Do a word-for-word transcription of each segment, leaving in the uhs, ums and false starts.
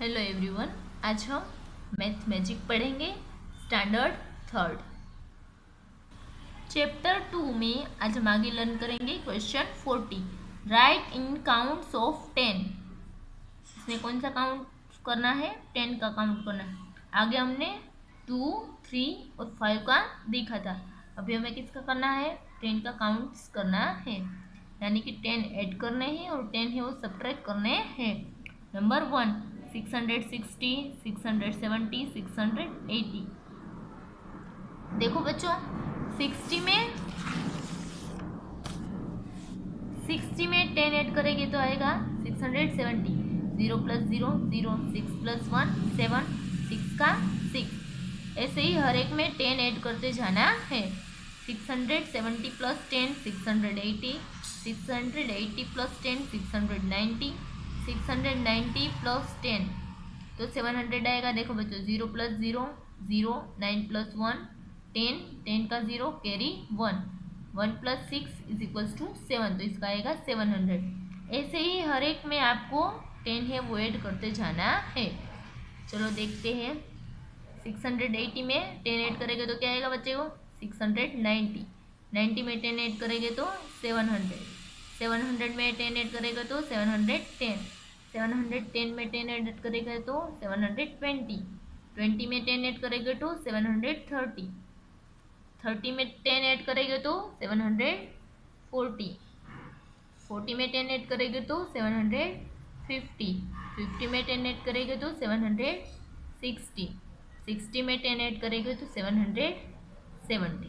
Hello everyone, आज हम math magic पढ़ेंगे स्टैंडर्ड थर्ड चैप्टर टू में। आज हम आगे लर्न करेंगे question forty, write in counts of ten. इसमें कौन सा काउंट करना है? टेन का काउंट करना है। आगे हमने टू, थ्री और फाइव का देखा था। अभी हमें किसका करना है? टेन का काउंट्स करना है, यानी कि टेन ऐड करने हैं और टेन है वो सब्ट्रैक्ट करने हैं। Number one, six hundred sixty, six hundred seventy, six hundred eighty. देखो बच्चों, सिक्सटी में सिक्सटी में टेन ऐड करेंगे तो आएगा six hundred seventy. Zero plus zero zero, six plus one seven, six का सिक्स। ऐसे ही हर एक में टेन ऐड करते जाना है। Six hundred seventy plus ten six hundred eighty, six hundred eighty plus ten six hundred ninety, six hundred ninety plus ten तो seven hundred आएगा। देखो बच्चों, zero plus zero zero, nine plus one ten, ten का zero carry one, one plus six is equals to seven, तो इसका आएगा seven hundred. ऐसे ही हर एक में आपको टेन है वो ऐड करते जाना है। चलो देखते हैं। सिक्स हंड्रेड एटी में टेन ऐड करेंगे तो क्या आएगा बच्चे को? Six hundred ninety. नाइन्टी में टेन ऐड करेंगे तो सेवन हंड्रेड। सेवन हंड्रेड में टेन ऐड करेगा तो seven hundred ten. Seven hundred ten में टेन ऐड करेगा तो सेवन हंड्रेड ट्वेंटी। ट्वेंटी में टेन ऐड करेंगे तो सेवन हंड्रेड थर्टी। थर्टी में टेन ऐड करेंगे तो सेवन हंड्रेड फोर्टी। फोर्टी में टेन ऐड करेंगे तो सेवन हंड्रेड फिफ्टी। फिफ्टी में टेन ऐड करेंगे तो सेवन हंड्रेड सिक्सटी। सिक्सटी में टेन ऐड करेंगे तो seven hundred seventy.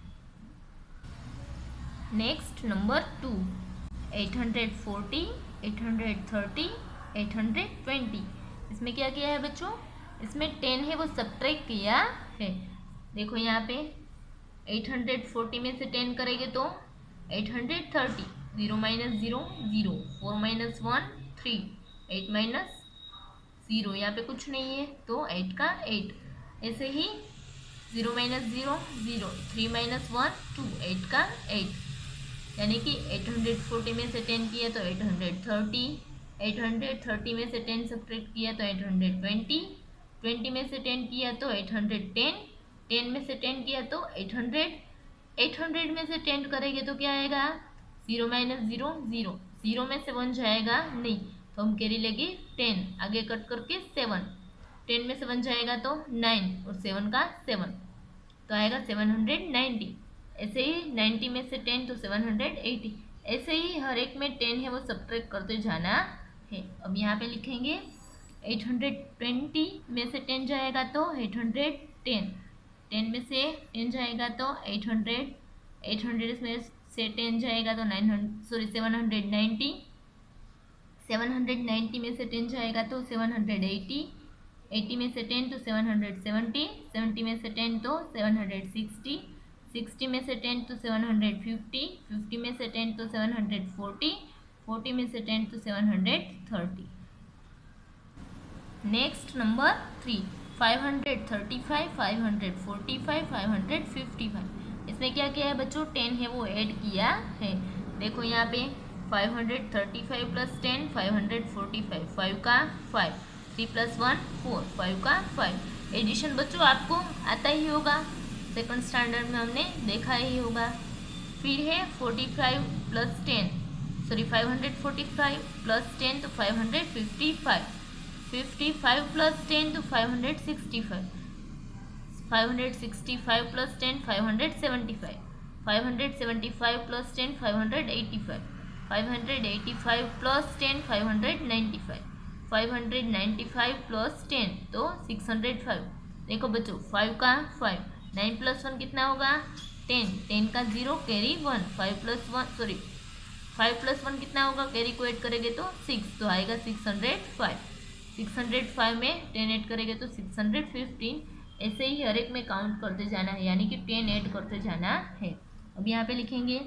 Next number two, eight hundred forty, eight hundred thirty, eight hundred twenty. इसमें क्या किया है बच्चों? इसमें टेन है वो सब्ट्रैक्ट किया है। देखो यहाँ पे एट हंड्रेड फोर्टी में से टेन करेंगे तो eight hundred thirty, zero minus zero zero, four minus one three, eight minus zero, यहाँ पे कुछ नहीं है तो एट का एट। ऐसे ही zero minus zero zero, three minus one two, eight का एट, यानी कि एट हंड्रेड फोर्टी में से टेन किया तो eight hundred thirty, eight hundred thirty में से टेन सब्ट्रैक्ट किया तो एट हंड्रेड ट्वेंटी, ट्वेंटी में से टेन किया तो एट हंड्रेड टेन, टेन में से टेन किया तो एट हंड्रेड, एट हंड्रेड में से टेन करेंगे तो क्या आएगा? Zero minus zero zero, zero में से वन जाएगा नहीं तो हम कैरी लेंगे टेन, आगे कट करके सेवन, टेन में से वन जाएगा तो नाइन और सेवन का सेवन, तो आएगा सेवन हंड्रेड नाइन्टी। ऐसे ही नाइन्टी में से टेन तो सेवन हंड्रेड एटी। ऐसे ही हर एक में टेन है वो सब्ट्रैक्ट करते जाना है। अब यहाँ पे लिखेंगे एट हंड्रेड ट्वेंटी में से टेन जाएगा तो एट हंड्रेड टेन, टेन में से टेन जाएगा तो एट हंड्रेड, एट हंड्रेड में से टेन जाएगा तो nine hundred sorry seven hundred ninety, seven hundred ninety में से टेन जाएगा तो सेवन हंड्रेड एटी, एटी में से टेन तो सेवन हंड्रेड सेवेंटी, सेवेंटी में से टेन तो सेवन हंड्रेड सिक्सटी, सिक्सटी में से टेन तो सेवन हंड्रेड फिफ्टी, फिफ्टी में से टेन तो सेवन हंड्रेड फोर्टी, फोर्टी में से टेन तो seven hundred thirty. Next number three, five hundred thirty five, five hundred forty five, five hundred fifty five. इसमें क्या किया है बच्चों? टेन है वो ऐड किया है। देखो यहाँ पे five hundred thirty five plus ten, five hundred forty five, five का five, three plus one four, five का फाइव। एडिशन बच्चों आपको आता ही होगा, सेकंड स्टैंडर्ड में हमने देखा ही होगा। फिर है forty five plus ten sorry five hundred forty five plus ten तो five hundred fifty five, fifty five plus ten तो five hundred sixty five, five hundred sixty five plus ten five hundred seventy five, five hundred seventy five plus ten five hundred eighty five, five hundred eighty five plus ten five hundred ninety five, five hundred ninety five plus ten तो six hundred five. देखो बच्चों, five का five, nine plus one कितना होगा? Ten, ten का zero carry one, five plus one sorry five plus one कितना होगा? Carry को ऐड करेंगे तो सिक्स, तो आएगा six hundred five. Six hundred five में टेन ऐड करेंगे तो सिक्स हंड्रेड फिफ्टीन। ऐसे ही हर एक में काउंट करते जाना है, यानी कि टेन ऐड करते जाना है। अब यहाँ पे लिखेंगे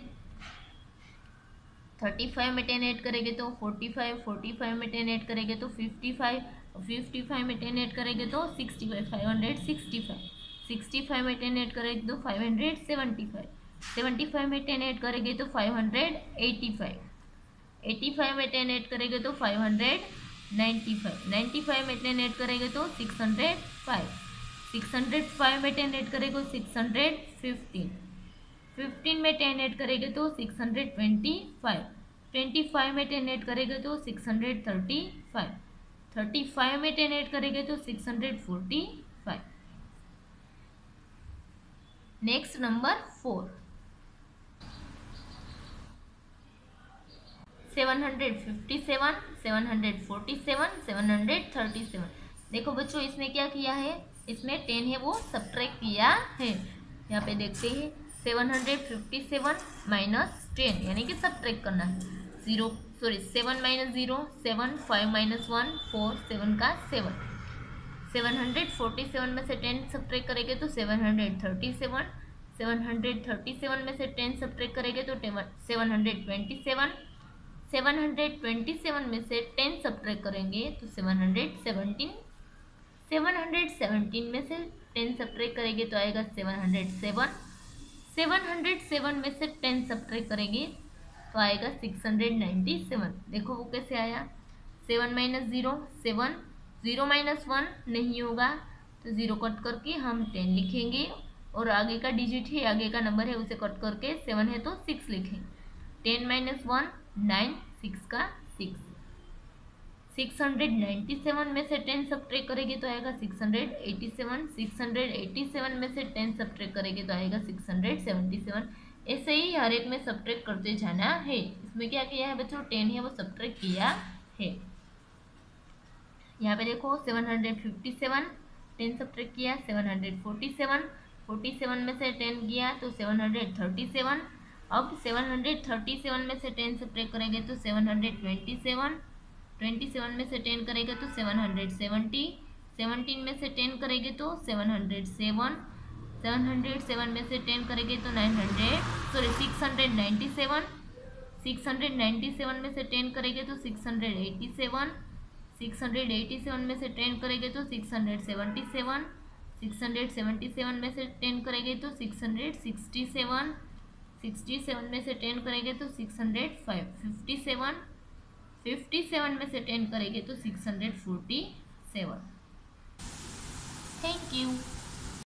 थर्टी फाइव में टेन ऐड करेंगे तो फोर्टी फाइव, फोर्टी फाइव में टेन ऐड करेंगे तो फिफ्टी फाइव, फिफ्टी फाइव में टेन ऐड करेंगे तो sixty five, five hundred sixty five, sixty five में टेन ऐड करेंगे तो five hundred seventy five, seventy five में टेन ऐड करेंगे तो five hundred eighty five, eighty five में टेन ऐड करेंगे तो five hundred ninety five ninety five में टेन ऐड करेंगे तो six hundred five six hundred five में टेन ऐड करेंगे तो सिक्स हंड्रेड फिफ्टीन फिफ्टीन में टेन ऐड करेंगे तो six hundred twenty five twenty five में टेन ऐड करेंगे तो six hundred thirty five thirty five में टेन ऐड करेंगे तो six hundred forty five. Next number four, seven hundred fifty seven seven hundred forty seven seven hundred thirty seven. देखो बच्चों इसमें क्या किया है, इसमें टेन है वो सब्ट्रैक्ट किया है। यहाँ पे देखते हैं seven hundred fifty seven minus ten यानी कि सब्ट्रैक्ट करना है। Zero sorry seven minus zero seven, five minus one four, seven का seven. Seven hundred forty seven में से टेन सब्ट्रैक्ट करेंगे तो seven hundred thirty seven seven hundred thirty seven में से टेन सब्ट्रैक्ट करेंगे तो seven hundred twenty seven seven hundred twenty seven में से टेन सब्ट्रैक्ट करेंगे तो seven hundred seventeen seven hundred seventeen में से टेन सब्ट्रैक्ट करेंगे तो आएगा seven hundred seven seven hundred seven में से टेन सब्ट्रैक्ट करेंगे तो आएगा सिक्स हंड्रेड नाइन्टी सेवन। देखो वो कैसे आया, seven minus zero seven, zero minus one नहीं होगा तो ज़ीरो कट करके हम टेन लिखेंगे और आगे का डिजिट है, आगे का नंबर है उसे कट करके सेवन है तो सिक्स लिखेंगे। Ten minus one nine, six का six. Six hundred ninety seven में से टेन सब्ट्रैक्ट करेंगे तो आएगा six hundred eighty seven six hundred eighty seven में से टेन सब्ट्रैक्ट करेंगे तो आएगा सिक्स हंड्रेड सेवेंटी सेवन। ऐसे ही हर एक में सब्ट्रैक्ट करते जाना है। इसमें क्या किया है बच्चों, टेन है वो सब्ट्रैक्ट किया है। यहाँ पे देखो seven hundred fifty seven ten subtract किया, seven hundred forty seven forty seven में से टेन किया तो सेवन हंड्रेड थर्टी सेवन। अब सेवन हंड्रेड थर्टी सेवन में से टेन सब्ट्रैक्ट करेंगे तो seven hundred twenty seven twenty seven में से टेन करेंगे तो सेवन हंड्रेड सेवेंटी सेवनटीन में से टेन करेंगे तो seven hundred seven seven hundred seven में से टेन करेंगे तो nine hundred sorry six hundred ninety seven six hundred ninety seven में से टेन करेंगे तो six hundred eighty seven six hundred eighty seven में से टेन करेंगे तो six hundred seventy seven six hundred seventy seven में से टेन करेंगे तो six hundred sixty seven sixty seven में से टेन करेंगे तो six hundred five fifty seven fifty seven में से टेन करेंगे तो six hundred forty seven. Thank you.